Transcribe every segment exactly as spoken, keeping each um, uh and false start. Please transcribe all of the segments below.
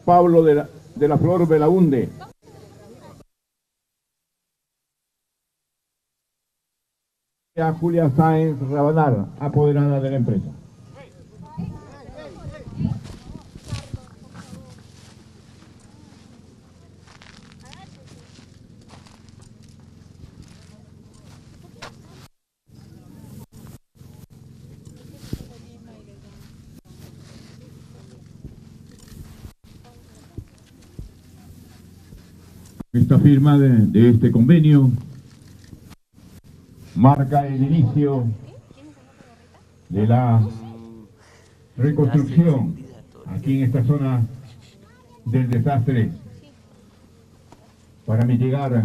Pablo de la, de la Flor Belaunde. A Julia Sáenz Rabanal, apoderada de la empresa. Esta firma de, de este convenio marca el inicio de la reconstrucción aquí en esta zona del desastre para mitigar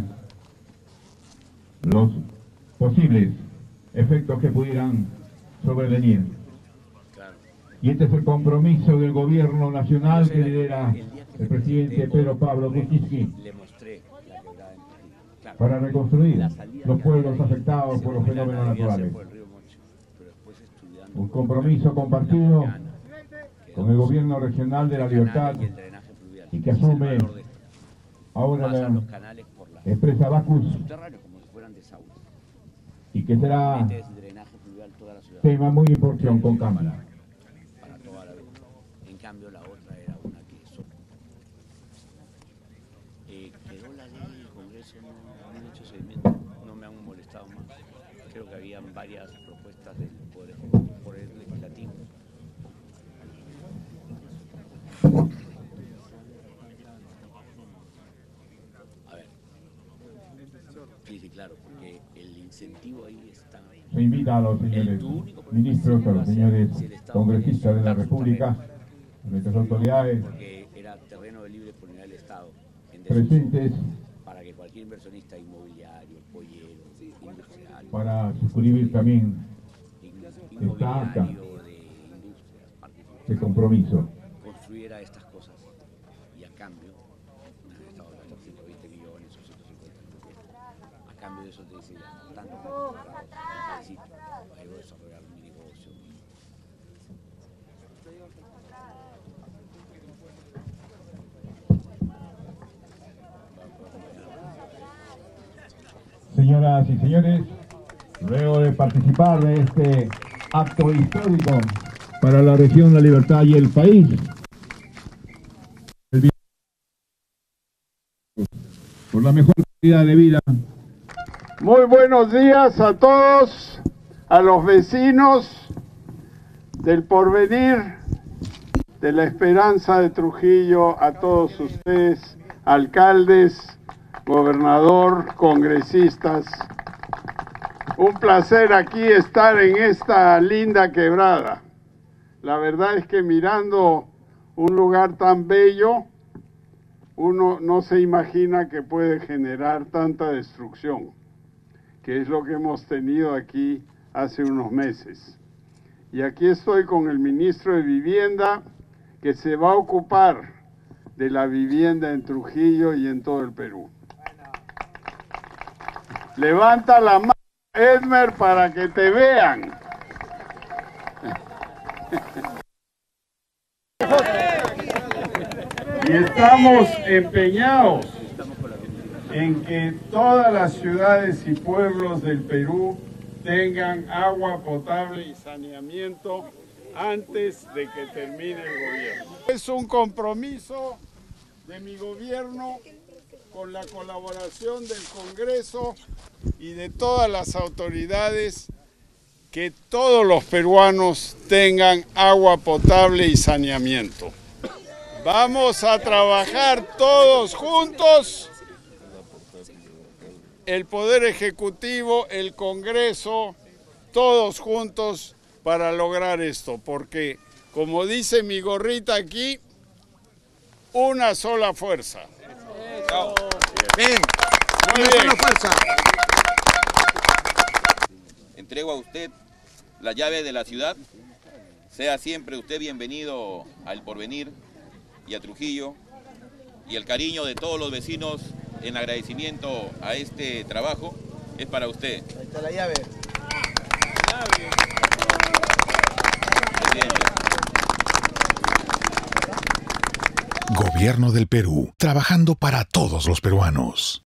los posibles efectos que pudieran sobrevenir. Y este es el compromiso del gobierno nacional que lidera el presidente Pedro Pablo Kuczynski para reconstruir los pueblos afectados por los fenómenos naturales. Un compromiso compartido con el gobierno regional de La Libertad y que asume ahora la empresa Bacus y que será tema muy importante con cambio. En cambio la otra era una que eh, quedó la ley en el Congreso, no, no han hecho seguimiento, no me han molestado más. Creo que habían varias propuestas del Poder, poder Legislativo. A ver, sí, sí, claro, porque el incentivo ahí está. Se invita a los señores ministros, a los señores congresistas de la República, a nuestras autoridades porque era terreno de libre disponibilidad del Estado presentes para que cualquier inversionista inmobiliario, pollero, industrial, para suscribir también esta acta de industrias, de compromiso. construyera estas cosas y a cambio han estado gastando ciento veinte millones o ciento cincuenta millones. A cambio de eso te decía, tanto para necesito para yo desarrollar mi negocio. Señoras y señores, luego de participar de este acto histórico para la región, la libertad y el país, el por la mejor calidad de vida. Muy buenos días a todos, a los vecinos del Porvenir, de la Esperanza de Trujillo, a todos ustedes, alcaldes, gobernador, congresistas. Un placer aquí estar en esta linda quebrada. La verdad es que mirando un lugar tan bello, uno no se imagina que puede generar tanta destrucción, que es lo que hemos tenido aquí hace unos meses. Y aquí estoy con el ministro de Vivienda, que se va a ocupar de la vivienda en Trujillo y en todo el Perú. Levanta la mano, Edmer, para que te vean. Y estamos empeñados en que todas las ciudades y pueblos del Perú tengan agua potable y saneamiento antes de que termine el gobierno. Es un compromiso de mi gobierno con la colaboración del Congreso y de todas las autoridades, que todos los peruanos tengan agua potable y saneamiento. Vamos a trabajar todos juntos, el Poder Ejecutivo, el Congreso, todos juntos para lograr esto, porque, como dice mi gorrita aquí, una sola fuerza. Bien. Muy Una bien. sola fuerza. Entrego a usted la llave de la ciudad. Sea siempre usted bienvenido al Porvenir y a Trujillo. Y el cariño de todos los vecinos en agradecimiento a este trabajo es para usted. Ahí está la llave. Presidente. Gobierno del Perú, trabajando para todos los peruanos.